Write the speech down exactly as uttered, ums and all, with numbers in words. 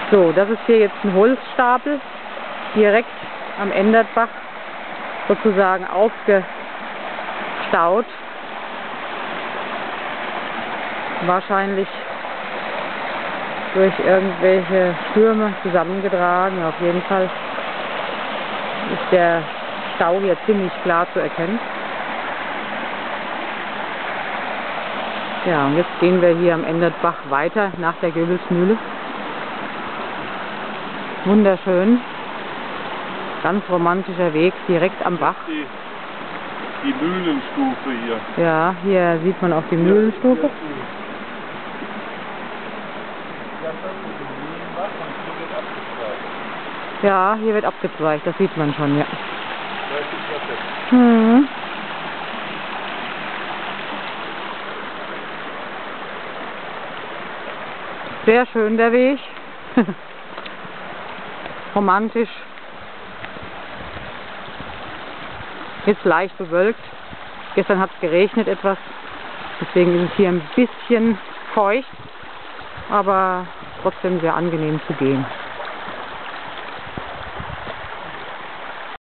So, das ist hier jetzt ein Holzstapel, direkt am Endertbach sozusagen aufgestaut. Wahrscheinlich durch irgendwelche Stürme zusammengetragen. Auf jeden Fall ist der Stau hier ziemlich klar zu erkennen. Ja, und jetzt gehen wir hier am Endertbach weiter nach der Göbelsmühle. Wunderschön. Ganz romantischer Weg, direkt am Bach. Die, die Mühlenstufe hier. Ja, hier sieht man auch die Mühlenstufe. Ja, hier wird abgezweigt, das sieht man schon, ja. Hm. Sehr schön der Weg. Romantisch. Jetzt leicht bewölkt. Gestern hat es geregnet etwas. Deswegen ist es hier ein bisschen feucht. Aber trotzdem sehr angenehm zu gehen.